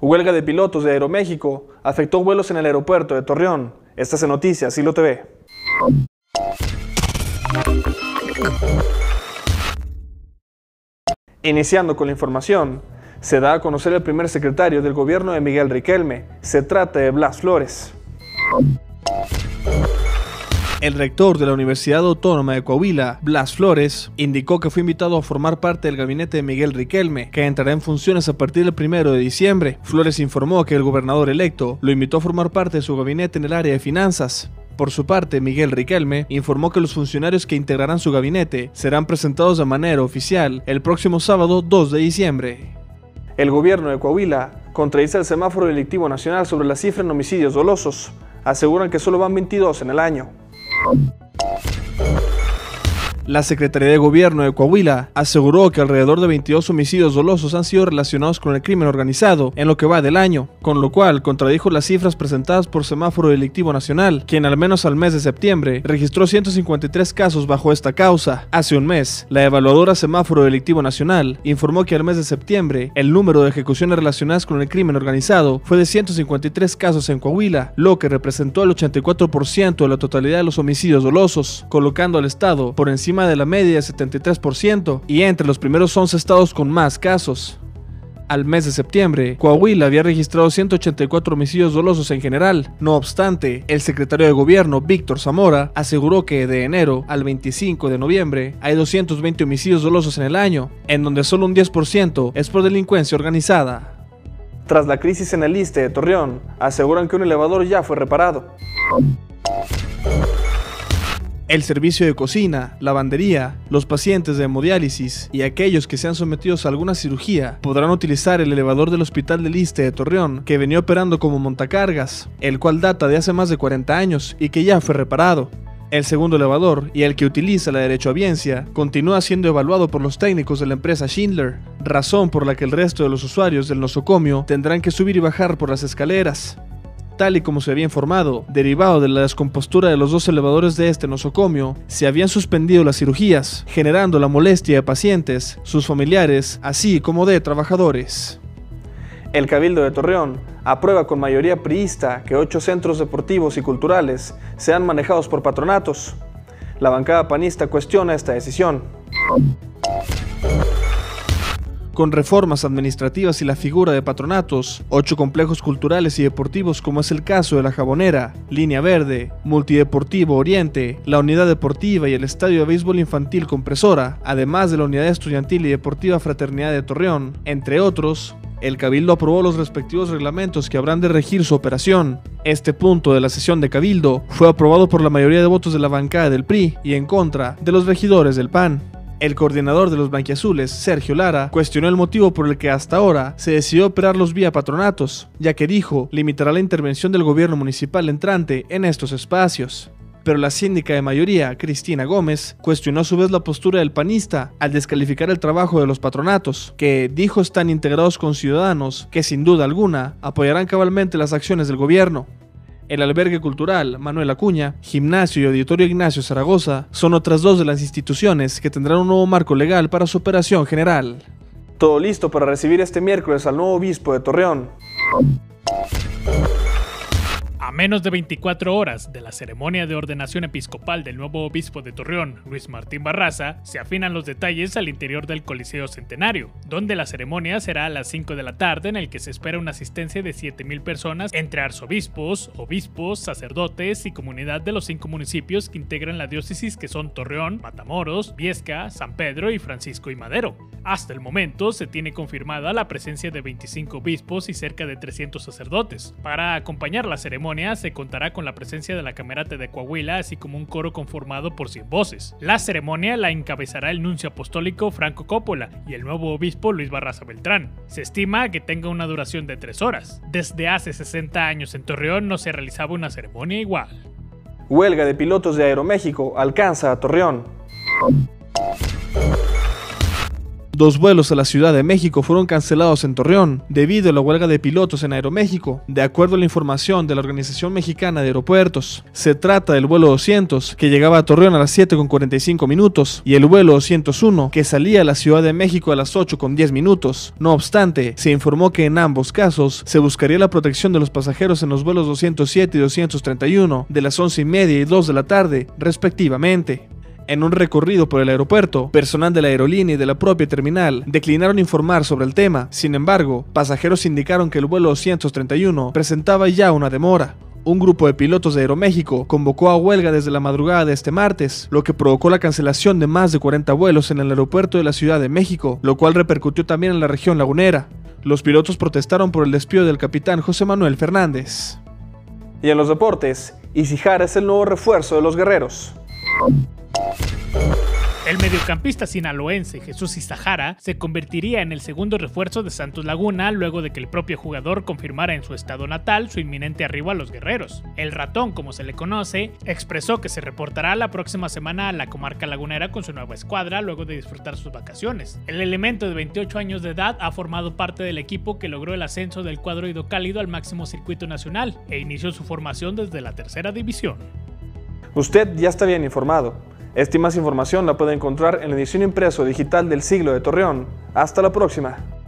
Huelga de pilotos de Aeroméxico afectó vuelos en el aeropuerto de Torreón. Estas en Noticias Siglo TV. Iniciando con la información, se da a conocer el primer secretario del gobierno de Miguel Riquelme. Se trata de Blas Flores. El rector de la Universidad Autónoma de Coahuila, Blas Flores, indicó que fue invitado a formar parte del gabinete de Miguel Riquelme, que entrará en funciones a partir del 1 de diciembre. Flores informó que el gobernador electo lo invitó a formar parte de su gabinete en el área de finanzas. Por su parte, Miguel Riquelme informó que los funcionarios que integrarán su gabinete serán presentados de manera oficial el próximo sábado 2 de diciembre. El gobierno de Coahuila contradice el semáforo delictivo nacional sobre la cifra en homicidios dolosos. Aseguran que solo van 22 en el año. La Secretaría de Gobierno de Coahuila aseguró que alrededor de 22 homicidios dolosos han sido relacionados con el crimen organizado en lo que va del año, con lo cual contradijo las cifras presentadas por Semáforo Delictivo Nacional, quien al menos al mes de septiembre registró 153 casos bajo esta causa. Hace un mes, la evaluadora Semáforo Delictivo Nacional informó que al mes de septiembre el número de ejecuciones relacionadas con el crimen organizado fue de 153 casos en Coahuila, lo que representó el 84% de la totalidad de los homicidios dolosos, colocando al estado por encima de la media de 73% y entre los primeros 11 estados con más casos. Al mes de septiembre, Coahuila había registrado 184 homicidios dolosos en general. No obstante, el secretario de Gobierno, Víctor Zamora, aseguró que de enero al 25 de noviembre hay 220 homicidios dolosos en el año, en donde solo un 10% es por delincuencia organizada. Tras la crisis en el ISSSTE de Torreón, aseguran que un elevador ya fue reparado. El servicio de cocina, lavandería, los pacientes de hemodiálisis y aquellos que sean sometidos a alguna cirugía podrán utilizar el elevador del Hospital del ISSSTE de Torreón, que venía operando como montacargas, el cual data de hace más de 40 años y que ya fue reparado. El segundo elevador, y el que utiliza la derechohabiencia, continúa siendo evaluado por los técnicos de la empresa Schindler, razón por la que el resto de los usuarios del nosocomio tendrán que subir y bajar por las escaleras. Tal y como se había informado, derivado de la descompostura de los dos elevadores de este nosocomio, se habían suspendido las cirugías, generando la molestia de pacientes, sus familiares, así como de trabajadores. El Cabildo de Torreón aprueba con mayoría priista que 8 centros deportivos y culturales sean manejados por patronatos. La bancada panista cuestiona esta decisión. Con reformas administrativas y la figura de patronatos, 8 complejos culturales y deportivos como es el caso de La Jabonera, Línea Verde, Multideportivo Oriente, la Unidad Deportiva y el Estadio de Béisbol Infantil Compresora, además de la Unidad Estudiantil y Deportiva Fraternidad de Torreón, entre otros, el Cabildo aprobó los respectivos reglamentos que habrán de regir su operación. Este punto de la sesión de Cabildo fue aprobado por la mayoría de votos de la bancada del PRI y en contra de los regidores del PAN. El coordinador de los blanquiazules, Sergio Lara, cuestionó el motivo por el que hasta ahora se decidió operarlos vía patronatos, ya que dijo limitará la intervención del gobierno municipal entrante en estos espacios. Pero la síndica de mayoría, Cristina Gómez, cuestionó a su vez la postura del panista al descalificar el trabajo de los patronatos, que dijo están integrados con ciudadanos que sin duda alguna apoyarán cabalmente las acciones del gobierno. El albergue cultural Manuel Acuña, gimnasio y auditorio Ignacio Zaragoza son otras 2 de las instituciones que tendrán un nuevo marco legal para su operación general. Todo listo para recibir este miércoles al nuevo obispo de Torreón. A menos de 24 horas de la ceremonia de ordenación episcopal del nuevo obispo de Torreón, Luis Martín Barraza, se afinan los detalles al interior del Coliseo Centenario, donde la ceremonia será a las 5 de la tarde, en el que se espera una asistencia de 7,000 personas entre arzobispos, obispos, sacerdotes y comunidad de los 5 municipios que integran la diócesis, que son Torreón, Matamoros, Viesca, San Pedro y Francisco y Madero. Hasta el momento se tiene confirmada la presencia de 25 obispos y cerca de 300 sacerdotes. Para acompañar la ceremonia se contará con la presencia de la Camerata de Coahuila, así como un coro conformado por 100 voces. La ceremonia la encabezará el nuncio apostólico Franco Coppola y el nuevo obispo Luis Barraza Beltrán. Se estima que tenga una duración de 3 horas. Desde hace 60 años en Torreón no se realizaba una ceremonia igual. Huelga de pilotos de Aeroméxico alcanza a Torreón. 2 vuelos a la Ciudad de México fueron cancelados en Torreón debido a la huelga de pilotos en Aeroméxico, de acuerdo a la información de la Organización Mexicana de Aeropuertos. Se trata del vuelo 200, que llegaba a Torreón a las 7:45 minutos, y el vuelo 201, que salía a la Ciudad de México a las 8:10 minutos. No obstante, se informó que en ambos casos se buscaría la protección de los pasajeros en los vuelos 207 y 231 de las 11:30 y 2 de la tarde, respectivamente. En un recorrido por el aeropuerto, personal de la aerolínea y de la propia terminal declinaron informar sobre el tema. Sin embargo, pasajeros indicaron que el vuelo 231 presentaba ya una demora. Un grupo de pilotos de Aeroméxico convocó a huelga desde la madrugada de este martes, lo que provocó la cancelación de más de 40 vuelos en el aeropuerto de la Ciudad de México, lo cual repercutió también en la región lagunera. Los pilotos protestaron por el despido del capitán José Manuel Fernández. Y en los deportes, Isijara es el nuevo refuerzo de los guerreros. El mediocampista sinaloense Jesús Isijara se convertiría en el segundo refuerzo de Santos Laguna luego de que el propio jugador confirmara en su estado natal su inminente arribo a los guerreros. El ratón, como se le conoce, expresó que se reportará la próxima semana a la comarca lagunera con su nueva escuadra luego de disfrutar sus vacaciones. El elemento de 28 años de edad ha formado parte del equipo que logró el ascenso del cuadro hidrocálido al máximo circuito nacional e inició su formación desde la tercera división. Usted ya está bien informado. Esta y más información la puede encontrar en la edición impreso digital del Siglo de Torreón. Hasta la próxima.